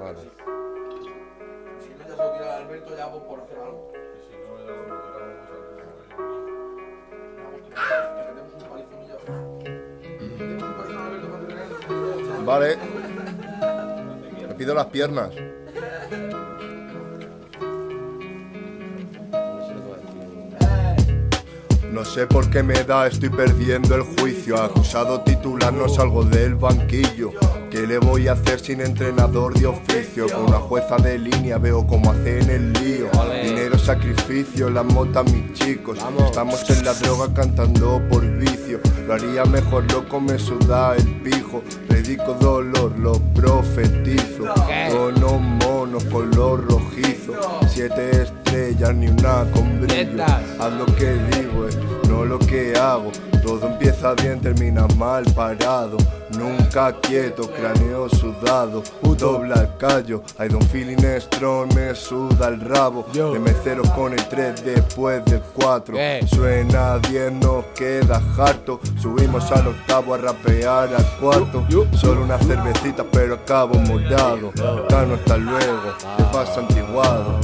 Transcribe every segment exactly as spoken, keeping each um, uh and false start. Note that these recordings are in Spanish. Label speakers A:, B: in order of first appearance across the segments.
A: Vale.
B: Si no, ya se lo tira a Alberto ya vos por hacer algo.
C: Y si no, ya lo retiramos a tu
A: Vale. Me pido las piernas. No sé por qué me da, estoy perdiendo el juicio. Acusado titular, no salgo del banquillo. ¿Qué le voy a hacer sin entrenador de oficio? Con una jueza de línea veo cómo hacen el lío. Dinero, sacrificio, las motas mis chicos. Estamos en la droga cantando por vicio. Lo haría mejor, loco, me suda el pijo. Predico dolor, lo profetizo. Tonos monos, color rojizo. Siete estrellas, ni una con brillo. Haz lo que digo, eh, no lo que hago. Todo empieza bien, termina mal parado. Nunca quieto, cráneo sudado. Dobla el callo, I don't feeling strong, me suda el rabo. De meceros con el tres después del cuatro. Suena diez, nos queda harto. Subimos al octavo a rapear al cuarto. Solo una cervecita pero acabo morado. Acá no está luego, te pasa antiguado.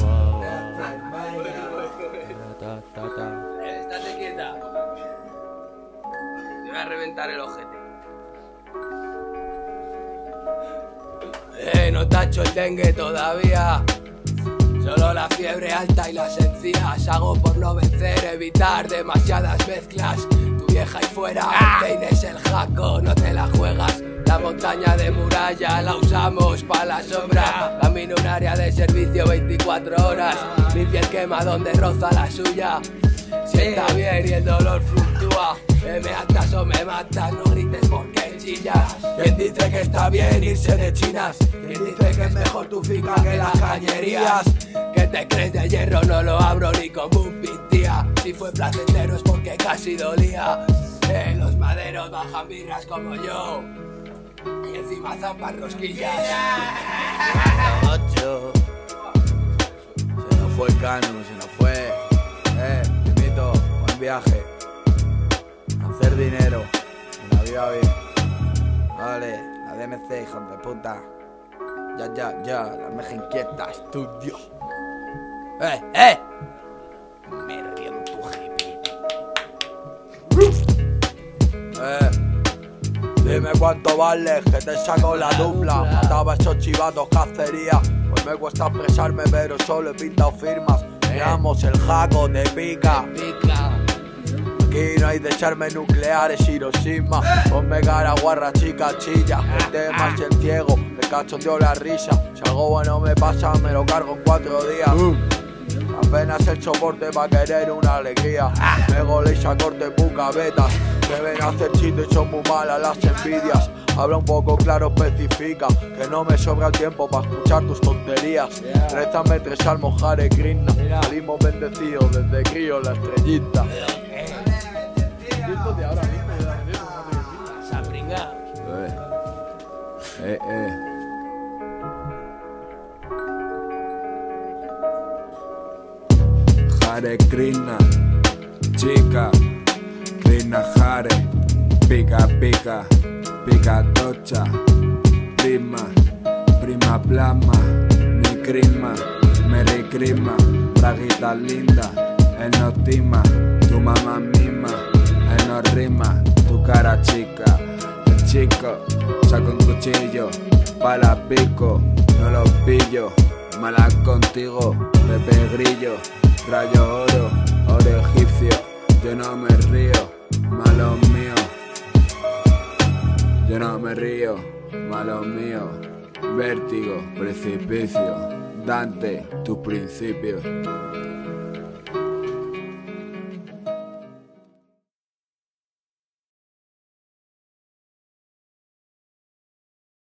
D: Estate quieta. Te voy a reventar el ojete. Eh, no tacho el dengue todavía. Solo la fiebre alta y las encías. Hago por no vencer, evitar demasiadas mezclas. Tu vieja y fuera, ah. es el jaco, no te la juegas. La montaña de muralla la usamos pa' la sombra. Camino un área de servicio veinticuatro horas. Mi piel quema donde roza la suya. Sienta bien y el dolor fluctúa. Que me atas o me matas, no grites porque chillas. ¿Quién dice que está bien irse de chinas? ¿Quién dice que es mejor tu finca que las cañerías? ¿Qué te crees de hierro? No lo abro ni como un pintía. Si fue placentero es porque casi dolía. Eh, los maderos bajan birras como yo. Y encima zampan rosquillas.
E: Ocho. Se nos fue el Canu, se nos fue. Eh, te invito, buen viaje. Hacer dinero, y la vida bien. Vale, la D M C, hijo de puta. Ya, ya, ya, la meja inquieta, estudio. ¡Eh, eh! Me río en tu hippie. Eh, dime cuánto vales, que te saco la dupla. Mataba a esos chivatos cacería. Pues me cuesta expresarme, pero solo he pintado firmas. Veamos el jaco de pica. Aquí no hay desarmes nucleares, Hiroshima. Ponme cara guarra, chica, chilla. El tema es el ciego, el cachondeo la risa. Si algo bueno me pasa, me lo cargo en cuatro días. Apenas el soporte pa' querer una alegría. Me goléis a corte puca betas. Me ven a hacer chistes y son muy malas las envidias. Habla un poco claro, especifica que no me sobra el tiempo para escuchar tus tonterías. Rézame tres salmos, Hare Krishna. Salimos bendecidos desde crío la estrellita.
C: de ahora mismo de la media,
D: Se ha pringado.
E: Eh, eh, eh. Hare Krishna, chica, Krishna Hare, pica pica, pica tocha, prima, prima plasma, mi crisma, Merry Christmas, braguita linda, él no tima, tu mamá misma, él no rima, tu cara chica, el chico, saco un cuchillo, pala pico, no los pillo, mala contigo, Pepe Grillo, rayo oro, oro egipcio, yo no me río, malo mío, yo no me río, malo mío, vértigo, precipicio, Dante, tus principios.